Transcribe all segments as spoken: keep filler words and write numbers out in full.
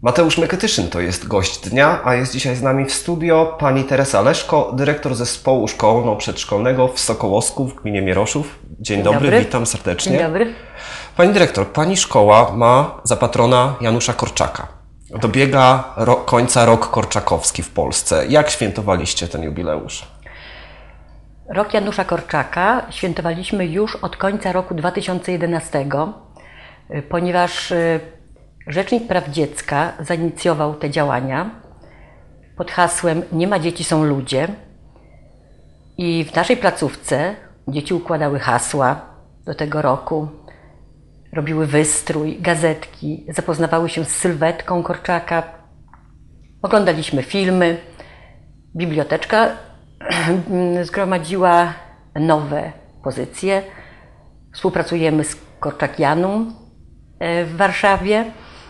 Mateusz Mykytyszyn to jest gość dnia, a jest dzisiaj z nami w studio pani Teresa Leszko, dyrektor zespołu szkolno-przedszkolnego w Sokołowsku w gminie Mieroszów. Dzień, Dzień dobry, dobry, witam serdecznie. Dzień dobry. Pani dyrektor, pani szkoła ma za patrona Janusza Korczaka. Dobiega ro końca rok korczakowski w Polsce. Jak świętowaliście ten jubileusz? Rok Janusza Korczaka świętowaliśmy już od końca roku dwa tysiące jedenastego, ponieważ Rzecznik Praw Dziecka zainicjował te działania pod hasłem "Nie ma dzieci, są ludzie". I w naszej placówce dzieci układały hasła do tego roku, robiły wystrój, gazetki, zapoznawały się z sylwetką Korczaka, oglądaliśmy filmy. Biblioteczka zgromadziła nowe pozycje. Współpracujemy z Korczakianum w Warszawie.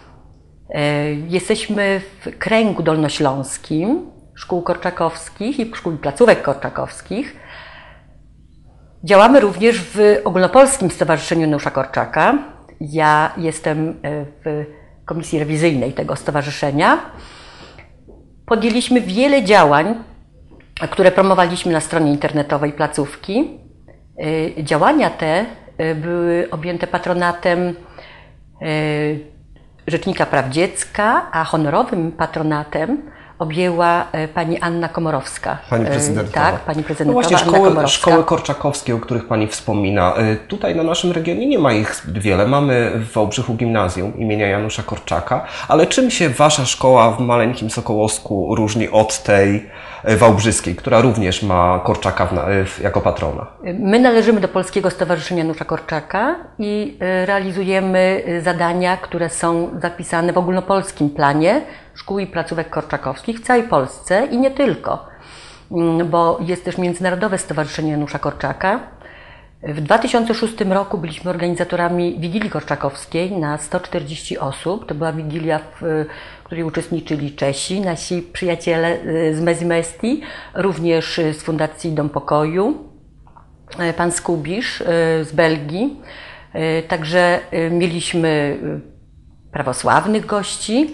Jesteśmy w kręgu dolnośląskim szkół korczakowskich i szkół i placówek korczakowskich. Działamy również w Ogólnopolskim Stowarzyszeniu Janusza Korczaka. Ja jestem w komisji rewizyjnej tego stowarzyszenia. Podjęliśmy wiele działań, które promowaliśmy na stronie internetowej placówki. Działania te były objęte patronatem Rzecznika Praw Dziecka, a honorowym patronatem objęła pani Anna Komorowska. Pani prezydentowa. Tak, pani prezydentowa. No właśnie, Anna szkoły, szkoły korczakowskie, o których pani wspomina. Tutaj na naszym regionie nie ma ich zbyt wiele. Mamy w Wałbrzychu gimnazjum imienia Janusza Korczaka, ale czym się wasza szkoła w maleńkim Sokołowsku różni od tej wałbrzyskiej, która również ma Korczaka w, jako patrona? My należymy do Polskiego Stowarzyszenia Janusza Korczaka i realizujemy zadania, które są zapisane w ogólnopolskim planie szkół i placówek korczakowskich w całej Polsce i nie tylko, bo jest też Międzynarodowe Stowarzyszenie Janusza Korczaka. W dwa tysiące szóstym roku byliśmy organizatorami Wigilii Korczakowskiej na sto czterdzieści osób. To była wigilia, w której uczestniczyli Czesi, nasi przyjaciele z Mezimesti, również z Fundacji Dom Pokoju, pan Skubisz z Belgii. Także mieliśmy prawosławnych gości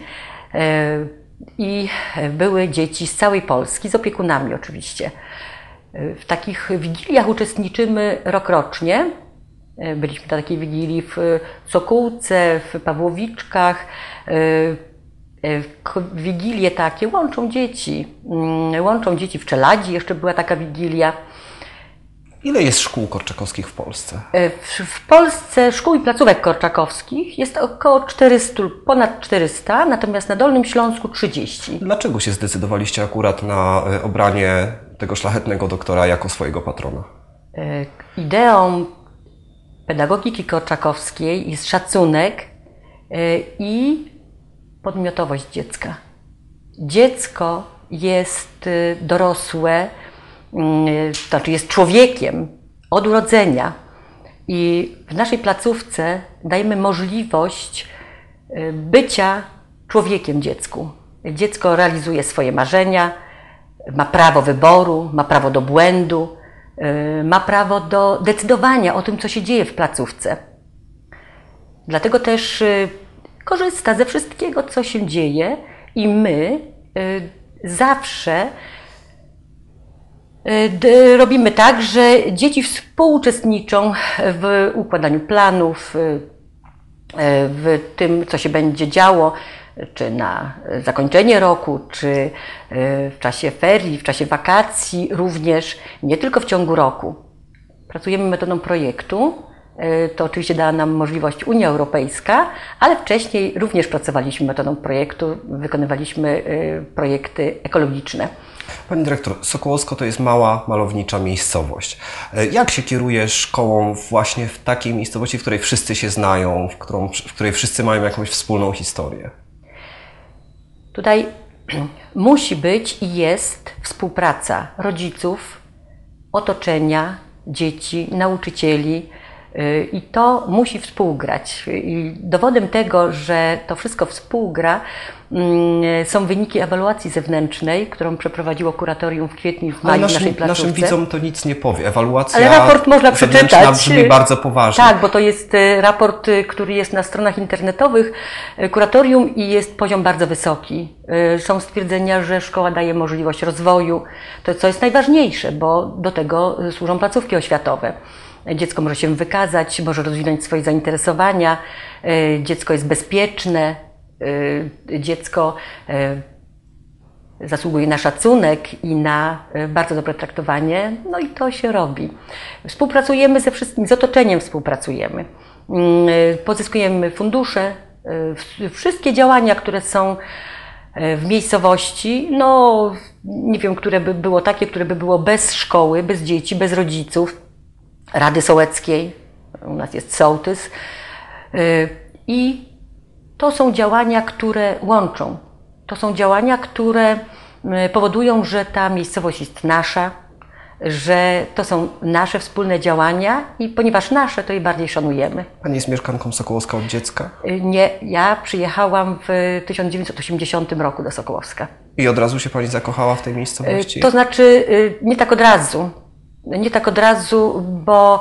i były dzieci z całej Polski, z opiekunami oczywiście. W takich wigiliach uczestniczymy rokrocznie. Byliśmy na takiej wigilii w Sokółce, w Pawłowiczkach. Wigilie takie łączą dzieci. Łączą dzieci w Czeladzi, jeszcze była taka wigilia. Ile jest szkół korczakowskich w Polsce? W, w Polsce szkół i placówek korczakowskich jest około czterysta, ponad czterysta, natomiast na Dolnym Śląsku trzydzieści. Dlaczego się zdecydowaliście akurat na obranie tego szlachetnego doktora jako swojego patrona? Ideą pedagogiki korczakowskiej jest szacunek i podmiotowość dziecka. Dziecko jest dorosłe, to znaczy jest człowiekiem od urodzenia i w naszej placówce dajemy możliwość bycia człowiekiem dziecku. Dziecko realizuje swoje marzenia, ma prawo wyboru, ma prawo do błędu, ma prawo do decydowania o tym, co się dzieje w placówce. Dlatego też korzysta ze wszystkiego, co się dzieje i my zawsze robimy tak, że dzieci współuczestniczą w układaniu planów, w tym, co się będzie działo, czy na zakończenie roku, czy w czasie ferii, w czasie wakacji również, nie tylko w ciągu roku. Pracujemy metodą projektu. To oczywiście dała nam możliwość Unia Europejska, ale wcześniej również pracowaliśmy metodą projektu, wykonywaliśmy projekty ekologiczne. Pani dyrektor, Sokołowsko to jest mała, malownicza miejscowość. Jak się kieruje szkołą właśnie w takiej miejscowości, w której wszyscy się znają, w, którą, w której wszyscy mają jakąś wspólną historię? Tutaj musi być i jest współpraca rodziców, otoczenia, dzieci, nauczycieli, I to musi współgrać. I dowodem tego, że to wszystko współgra, są wyniki ewaluacji zewnętrznej, którą przeprowadziło kuratorium w kwietniu, w maju w naszej placówce. Naszym widzom to nic nie powie. Ewaluacja Ale raport można przeczytać. Brzmi bardzo poważnie. Tak, bo to jest raport, który jest na stronach internetowych kuratorium i jest poziom bardzo wysoki. Są stwierdzenia, że szkoła daje możliwość rozwoju, to co jest najważniejsze, bo do tego służą placówki oświatowe. Dziecko może się wykazać, może rozwinąć swoje zainteresowania, dziecko jest bezpieczne, dziecko zasługuje na szacunek i na bardzo dobre traktowanie, no i to się robi. Współpracujemy ze wszystkim, z otoczeniem współpracujemy. Pozyskujemy fundusze, wszystkie działania, które są w miejscowości, no nie wiem, które by było takie, które by było bez szkoły, bez dzieci, bez rodziców, Rady Sołeckiej, u nas jest sołtys i to są działania, które łączą. To są działania, które powodują, że ta miejscowość jest nasza, że to są nasze wspólne działania i ponieważ nasze, to je bardziej szanujemy. Pani jest mieszkanką Sokołowska od dziecka? Nie, ja przyjechałam w tysiąc dziewięćset osiemdziesiątym roku do Sokołowska. I od razu się Pani zakochała w tej miejscowości? To znaczy, nie tak od razu. Nie tak od razu, bo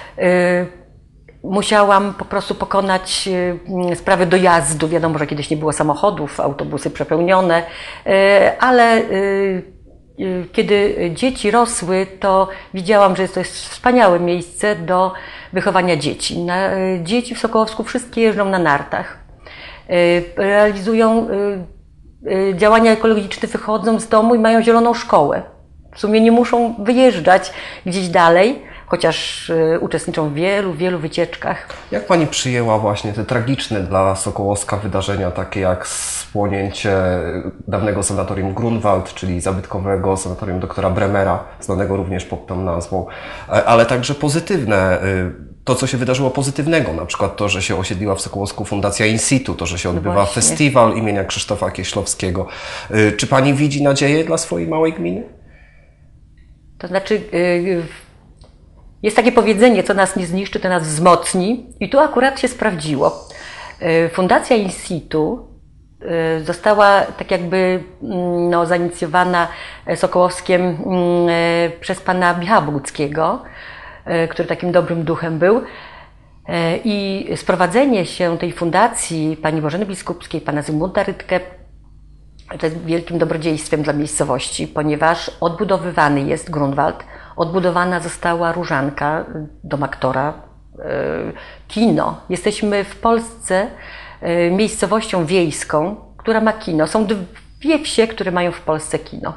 musiałam po prostu pokonać sprawę dojazdu. Wiadomo, że kiedyś nie było samochodów, autobusy przepełnione, ale kiedy dzieci rosły, to widziałam, że to jest wspaniałe miejsce do wychowania dzieci. Na, dzieci w Sokołowsku wszystkie jeżdżą na nartach, realizują działania ekologiczne, wychodzą z domu i mają zieloną szkołę. W sumie nie muszą wyjeżdżać gdzieś dalej, chociaż uczestniczą w wielu, wielu wycieczkach. Jak Pani przyjęła właśnie te tragiczne dla Sokołowska wydarzenia, takie jak spłonięcie dawnego sanatorium Grunwald, czyli zabytkowego sanatorium doktora Bremera, znanego również pod tą nazwą, ale także pozytywne, to co się wydarzyło pozytywnego, na przykład to, że się osiedliła w Sokołowsku Fundacja In Situ, to, że się odbywa no festiwal imienia Krzysztofa Kieślowskiego. Czy Pani widzi nadzieję dla swojej małej gminy? To znaczy, jest takie powiedzenie, co nas nie zniszczy, to nas wzmocni. I tu akurat się sprawdziło. Fundacja In Situ została tak jakby no, zainicjowana Sokołowskiem przez pana Michała Boguckiego, który takim dobrym duchem był. I sprowadzenie się tej fundacji pani Bożeny Biskupskiej, pana Zygmunta Rydkę, to jest wielkim dobrodziejstwem dla miejscowości, ponieważ odbudowywany jest Grunwald, odbudowana została Różanka, dom aktora, kino. Jesteśmy w Polsce miejscowością wiejską, która ma kino. Są dwie wsie, które mają w Polsce kino.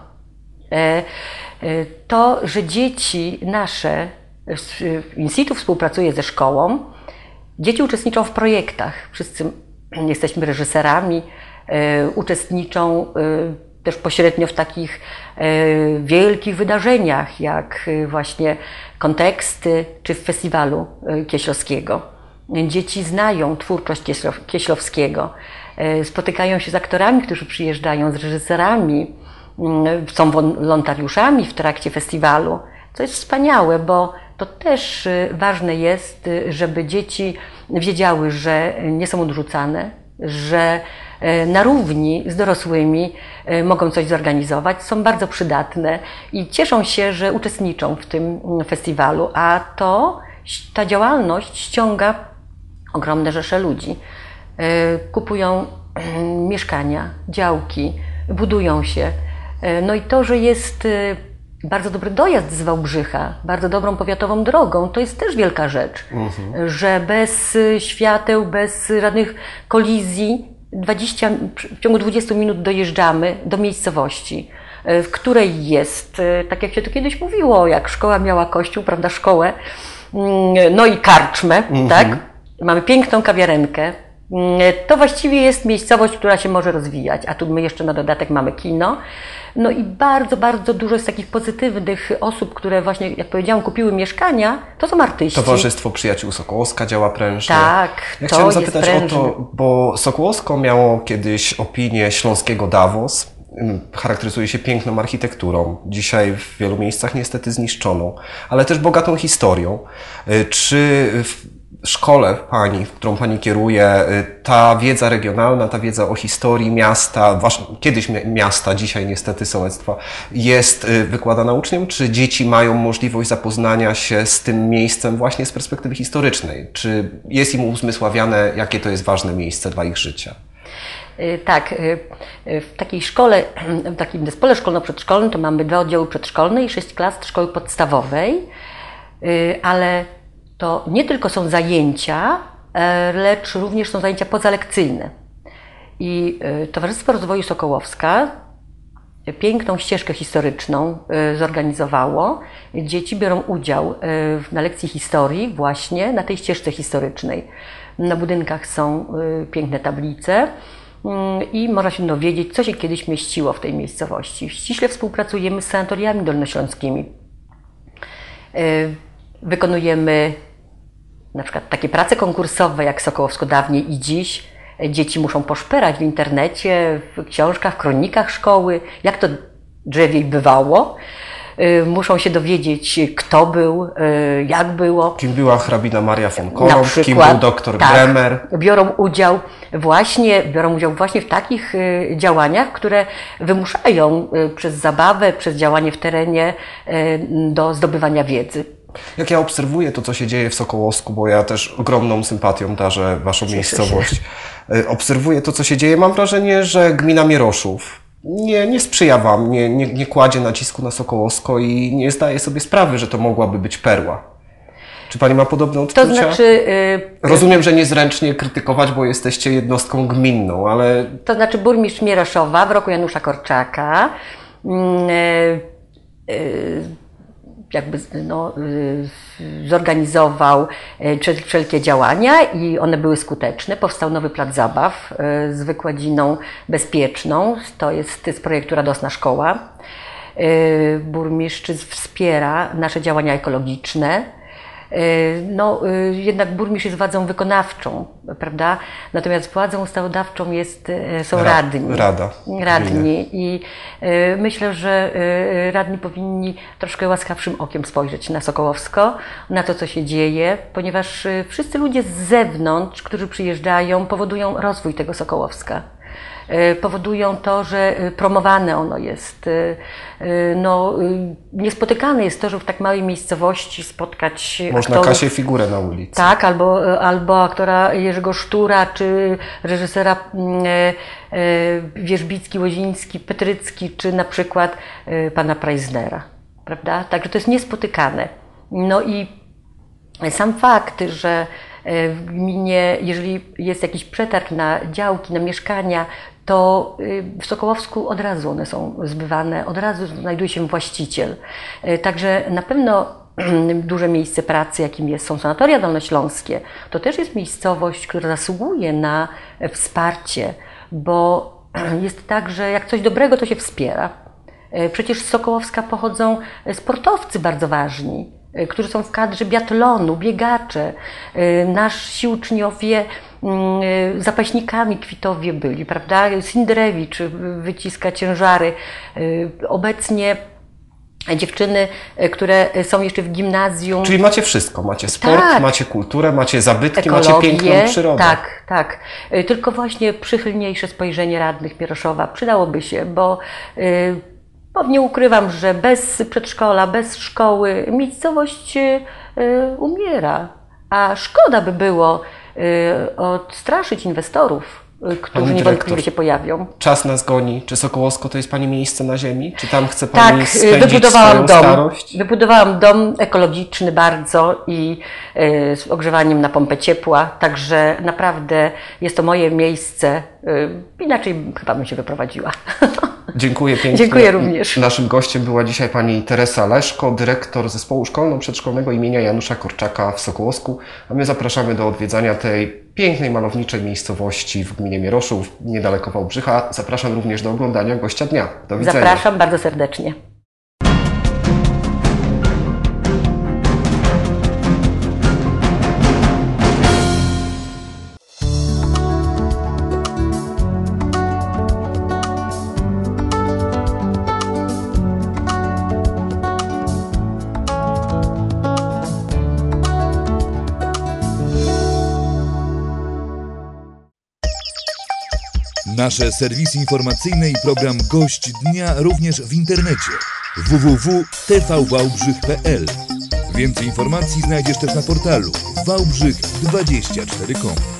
To, że dzieci nasze, In Situ współpracuje ze szkołą, dzieci uczestniczą w projektach. Wszyscy jesteśmy reżyserami, uczestniczą też pośrednio w takich wielkich wydarzeniach, jak właśnie Konteksty, czy w festiwalu Kieślowskiego. Dzieci znają twórczość Kieślowskiego, spotykają się z aktorami, którzy przyjeżdżają, z reżyserami, są wolontariuszami w trakcie festiwalu, co jest wspaniałe, bo to też ważne jest, żeby dzieci wiedziały, że nie są odrzucane, że na równi z dorosłymi mogą coś zorganizować, są bardzo przydatne i cieszą się, że uczestniczą w tym festiwalu, a to, ta działalność ściąga ogromne rzesze ludzi. Kupują mieszkania, działki, budują się. No i to, że jest bardzo dobry dojazd z Wałbrzycha, bardzo dobrą powiatową drogą, to jest też wielka rzecz, mhm. że bez świateł, bez żadnych kolizji dwadzieścia, w ciągu dwudziestu minut dojeżdżamy do miejscowości, w której jest, tak jak się to kiedyś mówiło, jak szkoła miała kościół, prawda, szkołę, no i karczmę, mhm. tak? Mamy piękną kawiarenkę. To właściwie jest miejscowość, która się może rozwijać, a tu my jeszcze na dodatek mamy kino. No i bardzo, bardzo dużo jest takich pozytywnych osób, które właśnie, jak powiedziałam, kupiły mieszkania, to są artyści. Towarzystwo Przyjaciół Sokołowska działa prężnie. Tak, ja to chciałem zapytać jest o to, bo Sokołowsko miało kiedyś opinię śląskiego Davos. charakteryzuje się piękną architekturą, dzisiaj w wielu miejscach niestety zniszczoną, ale też bogatą historią. Czy w szkole Pani, w którą Pani kieruje, ta wiedza regionalna, ta wiedza o historii miasta, wasz, kiedyś miasta, dzisiaj niestety sołectwa, jest wykładana uczniom? Czy dzieci mają możliwość zapoznania się z tym miejscem właśnie z perspektywy historycznej? Czy jest im uzmysławiane, jakie to jest ważne miejsce dla ich życia? Tak, w takiej szkole, w takim zespole szkolno-przedszkolnym to mamy dwa oddziały przedszkolne i sześć klas szkoły podstawowej, ale to nie tylko są zajęcia, lecz również są zajęcia pozalekcyjne. I Towarzystwo Rozwoju Sokołowska piękną ścieżkę historyczną zorganizowało. Dzieci biorą udział na lekcji historii właśnie na tej ścieżce historycznej. Na budynkach są piękne tablice i można się dowiedzieć, co się kiedyś mieściło w tej miejscowości. Ściśle współpracujemy z sanatoriami dolnośląskimi. Wykonujemy na przykład takie prace konkursowe jak Sokołowsko dawniej i dziś. Dzieci muszą poszperać w internecie, w książkach, kronikach szkoły, jak to drzewiej bywało. Muszą się dowiedzieć, kto był, jak było. Kim była hrabina Maria von Kolomb, kim był doktor tak, Bremer. Biorą udział właśnie, biorą udział właśnie w takich działaniach, które wymuszają przez zabawę, przez działanie w terenie do zdobywania wiedzy. Jak ja obserwuję to, co się dzieje w Sokołowsku, bo ja też ogromną sympatią darzę Waszą Cieszę miejscowość. Się. Obserwuję to, co się dzieje. Mam wrażenie, że gmina Mieroszów nie, nie sprzyja Wam, nie, nie, nie kładzie nacisku na Sokołowsko i nie zdaje sobie sprawy, że to mogłaby być perła. Czy Pani ma podobne odczucia? To znaczy... Yy, Rozumiem, że niezręcznie krytykować, bo jesteście jednostką gminną, ale... To znaczy burmistrz Mieroszowa w roku Janusza Korczaka yy, yy, jakby no, zorganizował wszelkie działania i one były skuteczne. Powstał nowy plac zabaw z wykładziną bezpieczną. To jest z projektu Radosna Szkoła. Burmistrz wspiera nasze działania ekologiczne. No, jednak burmistrz jest władzą wykonawczą, prawda? Natomiast władzą ustawodawczą jest, są radni. Rada. Radni. I myślę, że radni powinni troszkę łaskawszym okiem spojrzeć na Sokołowsko, na to, co się dzieje, ponieważ wszyscy ludzie z zewnątrz, którzy przyjeżdżają, powodują rozwój tego Sokołowska. Powodują to, że promowane ono jest. No, niespotykane jest to, że w tak małej miejscowości spotkać Można aktorów, Kasię Figurę na ulicy. Tak, albo, albo aktora Jerzego Sztura, czy reżysera Wierzbicki, Łoziński, Petrycki, czy na przykład pana Preissnera, prawda? Także to jest niespotykane. No i sam fakt, że w gminie, jeżeli jest jakiś przetarg na działki, na mieszkania, to w Sokołowsku od razu one są zbywane, od razu znajduje się właściciel. Także na pewno duże miejsce pracy, jakim jest, są sanatoria dolnośląskie, to też jest miejscowość, która zasługuje na wsparcie, bo jest tak, że jak coś dobrego, to się wspiera. Przecież z Sokołowska pochodzą sportowcy bardzo ważni, którzy są w kadrze biatlonu, biegacze. Nasi uczniowie zapaśnikami Kwitowie byli, prawda? Sinderewicz wyciska ciężary. Obecnie dziewczyny, które są jeszcze w gimnazjum. Czyli macie wszystko. Macie sport, tak. macie kulturę, macie zabytki, ekologię, macie piękną przyrodę. Tak, tak. Tylko właśnie przychylniejsze spojrzenie radnych Mieroszowa przydałoby się, bo Bo nie ukrywam, że bez przedszkola, bez szkoły miejscowość y, umiera, a szkoda by było y, odstraszyć inwestorów, y, którzy niewątpliwie się pojawią. Czas nas goni. Czy Sokołowsko to jest Pani miejsce na ziemi? Czy tam chce Pani tak, spędzić wybudowałam swoją dom. starość? Wybudowałam dom ekologiczny bardzo i y, z ogrzewaniem na pompę ciepła, także naprawdę jest to moje miejsce. Y, inaczej chyba bym się wyprowadziła. Dziękuję pięknie. Dziękuję również. Naszym gościem była dzisiaj pani Teresa Leszko, dyrektor Zespołu Szkolno-Przedszkolnego imienia Janusza Korczaka w Sokołowsku, a my zapraszamy do odwiedzania tej pięknej, malowniczej miejscowości w gminie Mieroszów, niedaleko Wałbrzycha. Zapraszam również do oglądania gościa dnia. Do widzenia. Zapraszam bardzo serdecznie. Nasze serwisy informacyjne i program Gość Dnia również w internecie w w w kropka t v wałbrzych kropka p l. Więcej informacji znajdziesz też na portalu wałbrzych dwadzieścia cztery kropka com.